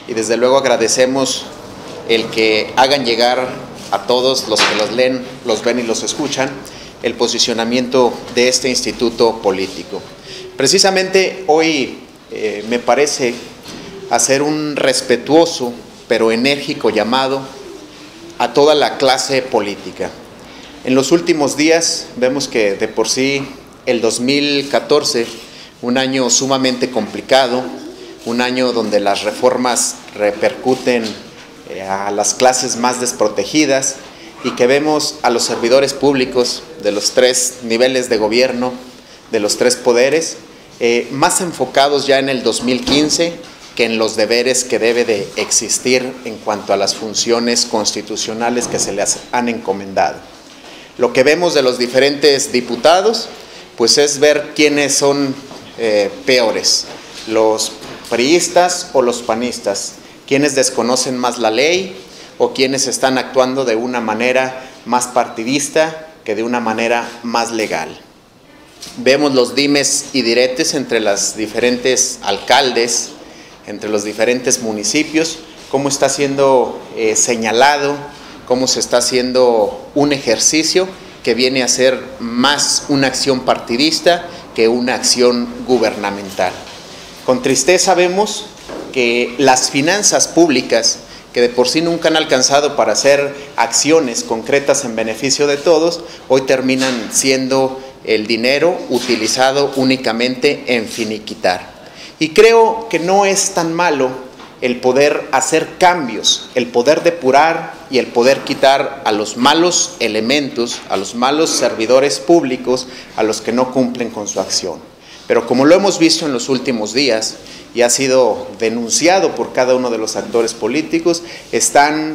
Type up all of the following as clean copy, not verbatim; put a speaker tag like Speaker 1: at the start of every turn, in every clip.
Speaker 1: y desde luego agradecemos el que hagan llegar a todos los que los leen, los ven y los escuchan el posicionamiento de este instituto político. Precisamente hoy me parece hacer un respetuoso pero enérgico llamado a toda la clase política. En los últimos días vemos que de por sí el 2014, un año sumamente complicado, un año donde las reformas repercuten a las clases más desprotegidas y que vemos a los servidores públicos de los tres niveles de gobierno, de los tres poderes, más enfocados ya en el 2015 que en los deberes que debe de existir en cuanto a las funciones constitucionales que se les han encomendado. Lo que vemos de los diferentes diputados, pues es ver quiénes son peores, los priistas o los panistas, quienes desconocen más la ley o quienes están actuando de una manera más partidista que de una manera más legal. Vemos los dimes y diretes entre los diferentes alcaldes, entre los diferentes municipios, cómo está siendo señalado, cómo se está haciendo un ejercicio que viene a ser más una acción partidista que una acción gubernamental. Con tristeza vemos que las finanzas públicas, que de por sí nunca han alcanzado para hacer acciones concretas en beneficio de todos, hoy terminan siendo el dinero utilizado únicamente en finiquitar. Y creo que no es tan malo el poder hacer cambios, el poder depurar y el poder quitar a los malos elementos, a los malos servidores públicos, a los que no cumplen con su acción. Pero como lo hemos visto en los últimos días y ha sido denunciado por cada uno de los actores políticos, están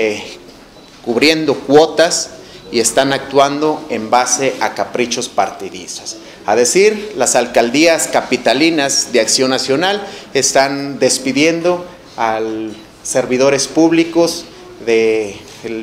Speaker 1: cubriendo cuotas y están actuando en base a caprichos partidistas. A decir, las alcaldías capitalinas de Acción Nacional están despidiendo a servidores públicos del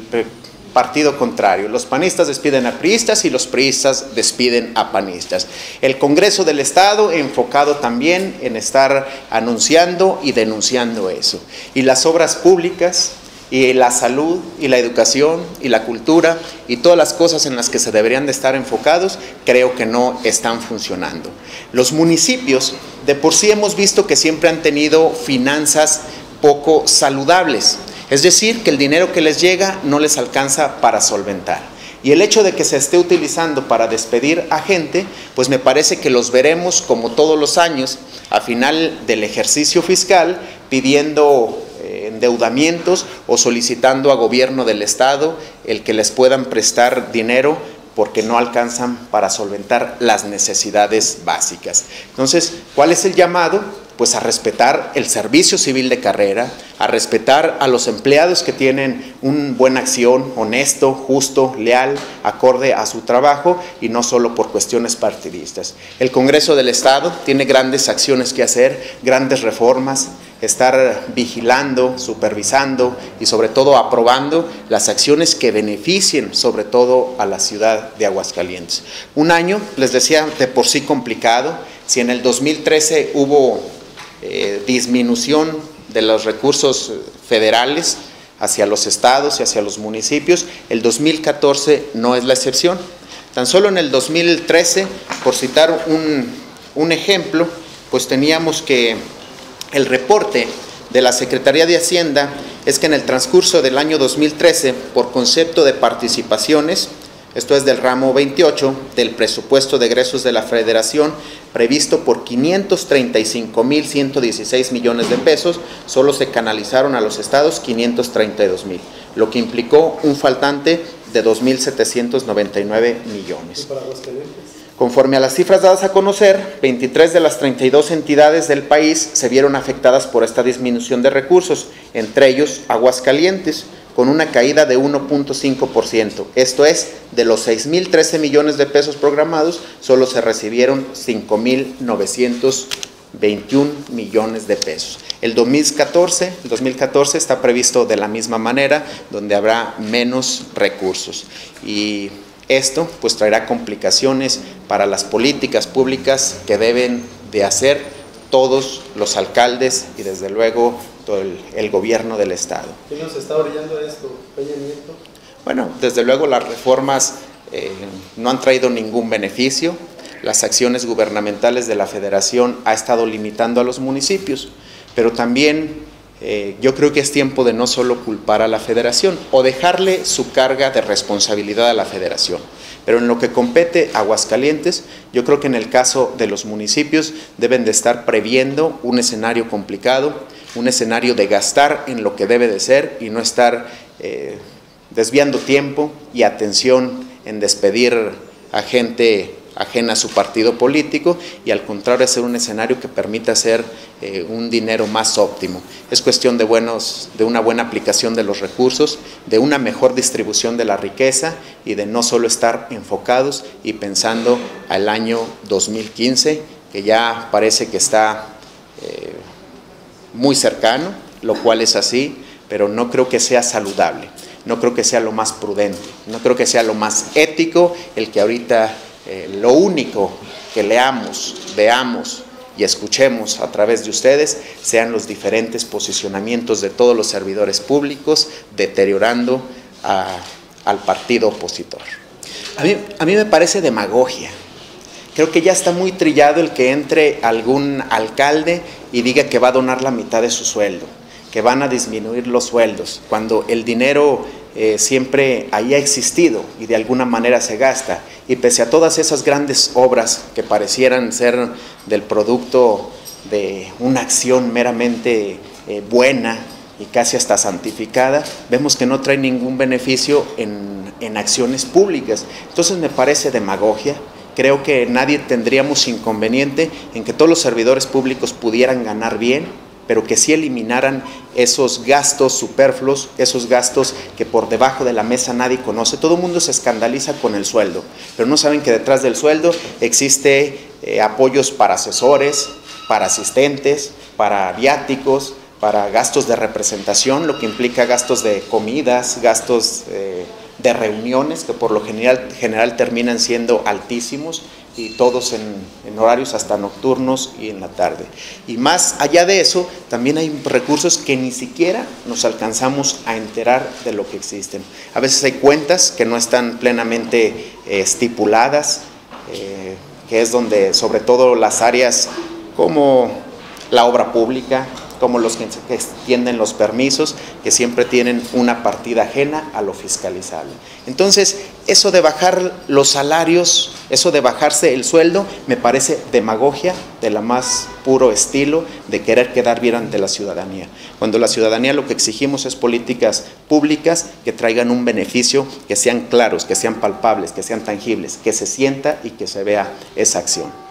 Speaker 1: partido contrario. Los panistas despiden a priistas y los priistas despiden a panistas. El Congreso del Estado enfocado también en estar anunciando y denunciando eso. Y las obras públicas, y la salud, y la educación, y la cultura, y todas las cosas en las que se deberían de estar enfocados, creo que no están funcionando. Los municipios, de por sí hemos visto que siempre han tenido finanzas poco saludables, es decir, que el dinero que les llega no les alcanza para solventar. Y el hecho de que se esté utilizando para despedir a gente, pues me parece que los veremos como todos los años, a final del ejercicio fiscal, pidiendo endeudamientos o solicitando a gobierno del Estado el que les puedan prestar dinero porque no alcanzan para solventar las necesidades básicas. Entonces, ¿cuál es el llamado? Pues a respetar el servicio civil de carrera, a respetar a los empleados que tienen una buena acción, honesto, justo, leal, acorde a su trabajo y no solo por cuestiones partidistas. El Congreso del Estado tiene grandes acciones que hacer, grandes reformas, estar vigilando, supervisando y sobre todo aprobando las acciones que beneficien sobre todo a la ciudad de Aguascalientes. Un año, les decía, de por sí complicado. Si en el 2013 hubo disminución de los recursos federales hacia los estados y hacia los municipios, el 2014 no es la excepción. Tan solo en el 2013, por citar un ejemplo, pues teníamos que el reporte de la Secretaría de Hacienda es que en el transcurso del año 2013, por concepto de participaciones, esto es del ramo 28 del presupuesto de egresos de la Federación, previsto por 535,116 millones de pesos, solo se canalizaron a los estados 532,000, lo que implicó un faltante de 2,799 millones. ¿Y para Aguascalientes? Conforme a las cifras dadas a conocer, 23 de las 32 entidades del país se vieron afectadas por esta disminución de recursos, entre ellos Aguascalientes, con una caída de 1.5%. Esto es, de los 6,013 millones de pesos programados, solo se recibieron 5,921 millones de pesos. El 2014 está previsto de la misma manera, donde habrá menos recursos. Y esto pues traerá complicaciones para las políticas públicas que deben de hacer todos los alcaldes y desde luego todo el gobierno del Estado.
Speaker 2: ¿Quién nos está orillando esto, Peña Nieto?
Speaker 1: Bueno, desde luego las reformas no han traído ningún beneficio. Las acciones gubernamentales de la Federación ha estado limitando a los municipios, pero también yo creo que es tiempo de no solo culpar a la Federación o dejarle su carga de responsabilidad a la Federación, pero en lo que compete a Aguascalientes, yo creo que en el caso de los municipios deben de estar previendo un escenario complicado, un escenario de gastar en lo que debe de ser y no estar desviando tiempo y atención en despedir a gente ajena a su partido político y al contrario hacer un escenario que permita hacer un dinero más óptimo. Es cuestión de una buena aplicación de los recursos, de una mejor distribución de la riqueza y de no solo estar enfocados y pensando al año 2015, que ya parece que está muy cercano, lo cual es así, pero no creo que sea saludable, no creo que sea lo más prudente, no creo que sea lo más ético el que ahorita lo único que leamos, veamos y escuchemos a través de ustedes sean los diferentes posicionamientos de todos los servidores públicos deteriorando al partido opositor. A mí me parece demagogia. Creo que ya está muy trillado el que entre algún alcalde y diga que va a donar la mitad de su sueldo, que van a disminuir los sueldos, cuando el dinero siempre ahí ha existido y de alguna manera se gasta. Y pese a todas esas grandes obras que parecieran ser del producto de una acción meramente buena y casi hasta santificada, vemos que no trae ningún beneficio en acciones públicas. Entonces me parece demagogia. Creo que nadie tendríamos inconveniente en que todos los servidores públicos pudieran ganar bien, pero que sí eliminaran esos gastos superfluos, esos gastos que por debajo de la mesa nadie conoce. Todo el mundo se escandaliza con el sueldo, pero no saben que detrás del sueldo existe apoyos para asesores, para asistentes, para viáticos, para gastos de representación, lo que implica gastos de comidas, gastos de reuniones, que por lo general terminan siendo altísimos, y todos en horarios hasta nocturnos y en la tarde. Y más allá de eso, también hay recursos que ni siquiera nos alcanzamos a enterar de lo que existen. A veces hay cuentas que no están plenamente estipuladas, que es donde sobre todo las áreas como la obra pública, como los que extienden los permisos, que siempre tienen una partida ajena a lo fiscalizable. Entonces, eso de bajar los salarios, eso de bajarse el sueldo, me parece demagogia de la más puro estilo de querer quedar bien ante la ciudadanía. Cuando la ciudadanía lo que exigimos es políticas públicas que traigan un beneficio, que sean claros, que sean palpables, que sean tangibles, que se sienta y que se vea esa acción.